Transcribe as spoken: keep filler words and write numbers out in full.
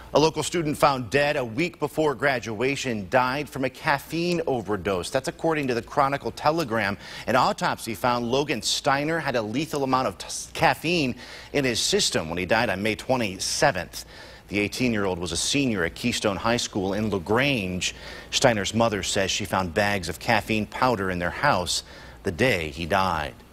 A local student found dead a week before graduation died from a caffeine overdose. That's according to the Chronicle Telegram. An autopsy found Logan Steiner had a lethal amount of caffeine in his system when he died on May twenty-seventh. The eighteen-year-old was a senior at Keystone High School in LaGrange. Steiner's mother says she found bags of caffeine powder in their house the day he died.